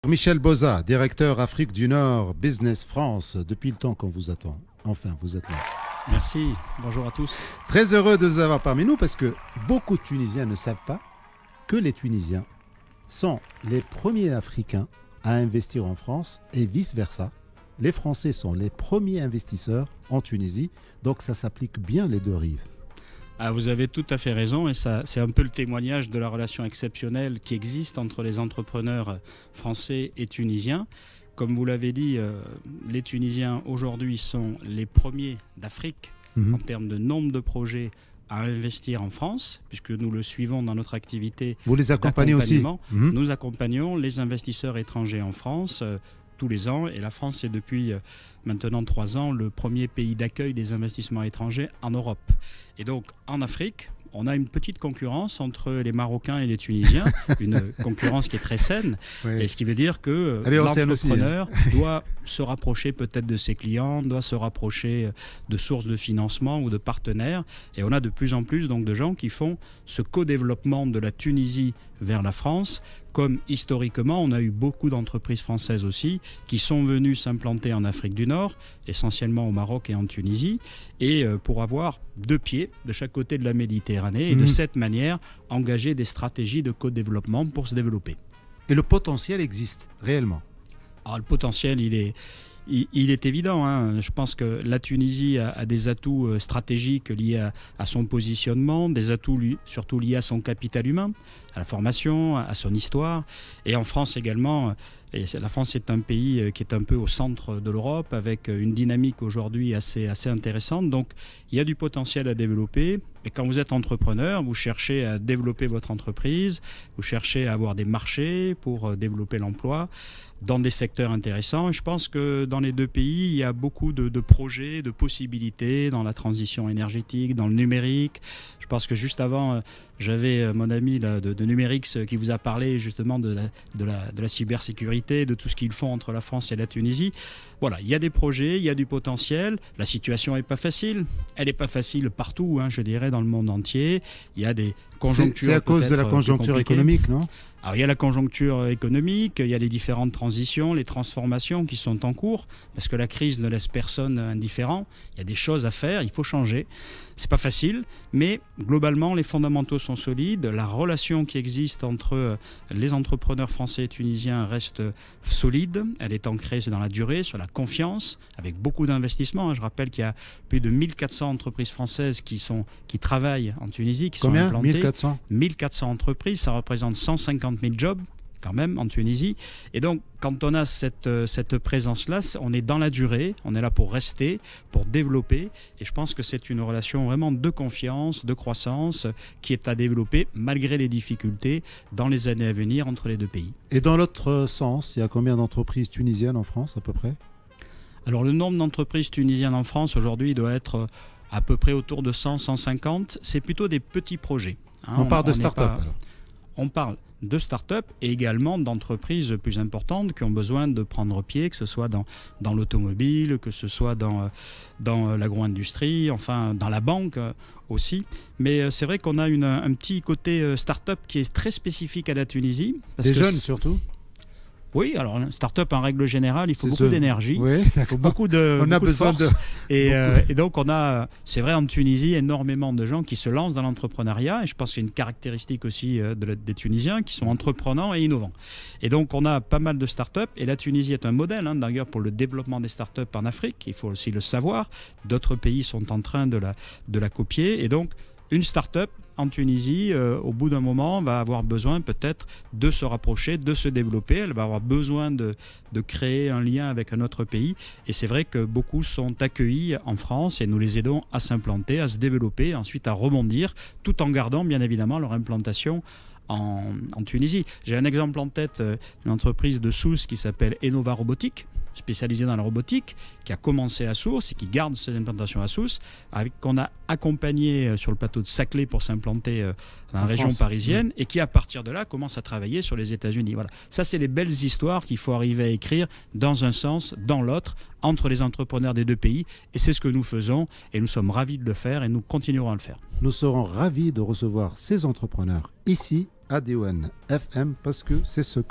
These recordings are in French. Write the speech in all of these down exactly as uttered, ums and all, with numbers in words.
Michel Boza, directeur Afrique du Nord, Business France. Depuis le temps qu'on vous attend. Enfin, vous êtes là. Merci, bonjour à tous. Très heureux de vous avoir parmi nous parce que beaucoup de Tunisiens ne savent pas que les Tunisiens sont les premiers Africains à investir en France et vice-versa. Les Français sont les premiers investisseurs en Tunisie, donc ça s'applique bien les deux rives. Ah, vous avez tout à fait raison et ça, c'est un peu le témoignage de la relation exceptionnelle qui existe entre les entrepreneurs français et tunisiens. Comme vous l'avez dit, euh, les Tunisiens aujourd'hui sont les premiers d'Afrique mmh. en termes de nombre de projets à investir en France, puisque nous le suivons dans notre activité. Vous les accompagnez aussi mmh. Nous accompagnons les investisseurs étrangers en France euh, tous les ans, et la France est depuis euh, maintenant trois ans le premier pays d'accueil des investissements étrangers en Europe. Et donc en Afrique, on a une petite concurrence entre les Marocains et les Tunisiens, une concurrence qui est très saine, oui. et ce qui veut dire que l'entrepreneur hein. doit se rapprocher peut-être de ses clients, doit se rapprocher de sources de financement ou de partenaires, et on a de plus en plus donc de gens qui font ce co-développement de la Tunisie vers la France, comme historiquement on a eu beaucoup d'entreprises françaises aussi qui sont venues s'implanter en Afrique du Nord, essentiellement au Maroc et en Tunisie, et pour avoir deux pieds de chaque côté de la Méditerranée et mmh. de cette manière engager des stratégies de co-développement pour se développer. Et le potentiel existe réellement? Alors, le potentiel, il est... Il est évident, hein. Je pense que la Tunisie a, a des atouts stratégiques liés à, à son positionnement, des atouts lui, surtout liés à son capital humain, à la formation, à son histoire. Et en France également, et la France est un pays qui est un peu au centre de l'Europe, avec une dynamique aujourd'hui assez, assez intéressante. Donc il y a du potentiel à développer. Et quand vous êtes entrepreneur, vous cherchez à développer votre entreprise, vous cherchez à avoir des marchés pour développer l'emploi dans des secteurs intéressants. Je pense que dans les deux pays, il y a beaucoup de, de projets, de possibilités dans la transition énergétique, dans le numérique. Je pense que juste avant, j'avais mon ami là, de, de Numérix qui vous a parlé justement de la, de, la, de la cybersécurité, de tout ce qu'ils font entre la France et la Tunisie. Voilà, il y a des projets, il y a du potentiel. La situation n'est pas facile. Elle n'est pas facile partout, hein, je dirais, dans le monde entier. Il y a des conjonctures. C'est à cause de la conjoncture économique, non ? Alors, il y a la conjoncture économique, il y a les différentes transitions, les transformations qui sont en cours, parce que la crise ne laisse personne indifférent. Il y a des choses à faire, il faut changer. C'est pas facile, mais globalement, les fondamentaux sont solides. La relation qui existe entre les entrepreneurs français et tunisiens reste solide. Elle est ancrée dans la durée, sur la confiance, avec beaucoup d'investissements. Je rappelle qu'il y a plus de mille quatre cents entreprises françaises qui, sont, qui travaillent en Tunisie, qui Combien sont implantées. mille quatre cents mille quatre cents entreprises, ça représente cent cinquante mille jobs quand même en Tunisie. Et donc, quand on a cette, cette présence-là, on est dans la durée, on est là pour rester, pour développer. Et je pense que c'est une relation vraiment de confiance, de croissance, qui est à développer malgré les difficultés dans les années à venir entre les deux pays. Et dans l'autre sens, il y a combien d'entreprises tunisiennes en France à peu près? Alors, le nombre d'entreprises tunisiennes en France aujourd'hui doit être à peu près autour de cent à cent cinquante. C'est plutôt des petits projets. Hein. On, on parle de on start-up pas... alors. On parle de start-up et également d'entreprises plus importantes qui ont besoin de prendre pied, que ce soit dans, dans l'automobile, que ce soit dans, dans l'agro-industrie, enfin dans la banque aussi. Mais c'est vrai qu'on a une, un petit côté start-up qui est très spécifique à la Tunisie. Des jeunes surtout? Oui, alors start-up en règle générale, il faut beaucoup ce... d'énergie, oui, il faut beaucoup de, on beaucoup a besoin de force. De... Et, euh, et donc on a, c'est vrai en Tunisie, énormément de gens qui se lancent dans l'entrepreneuriat. Et je pense que c'est une caractéristique aussi de la, des Tunisiens qui sont entreprenants et innovants. Et donc on a pas mal de start-up. Et la Tunisie est un modèle, hein, d'ailleurs, pour le développement des start-up en Afrique. Il faut aussi le savoir. D'autres pays sont en train de la, de la copier. Et donc une start-up en Tunisie, euh, au bout d'un moment, va avoir besoin peut-être de se rapprocher, de se développer. Elle va avoir besoin de, de créer un lien avec un autre pays. Et c'est vrai que beaucoup sont accueillis en France et nous les aidons à s'implanter, à se développer, ensuite à rebondir, tout en gardant bien évidemment leur implantation en, en Tunisie. J'ai un exemple en tête, une entreprise de Sousse qui s'appelle Enova Robotique, spécialisée dans la robotique, qui a commencé à Sousse et qui garde ses implantations à Sousse, qu'on a accompagné sur le plateau de Saclay pour s'implanter dans la en région France. parisienne, mmh. et qui à partir de là commence à travailler sur les États-Unis. Voilà. Ça, c'est les belles histoires qu'il faut arriver à écrire dans un sens, dans l'autre, entre les entrepreneurs des deux pays, et c'est ce que nous faisons, et nous sommes ravis de le faire, et nous continuerons à le faire. Nous serons ravis de recevoir ces entrepreneurs ici à D O N F M, parce que c'est ce qu'on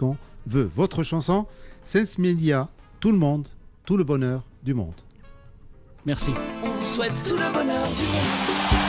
veut votre chanson. Sens Media, tout le monde, tout le bonheur du monde. Merci. On vous souhaite tout le bonheur du monde.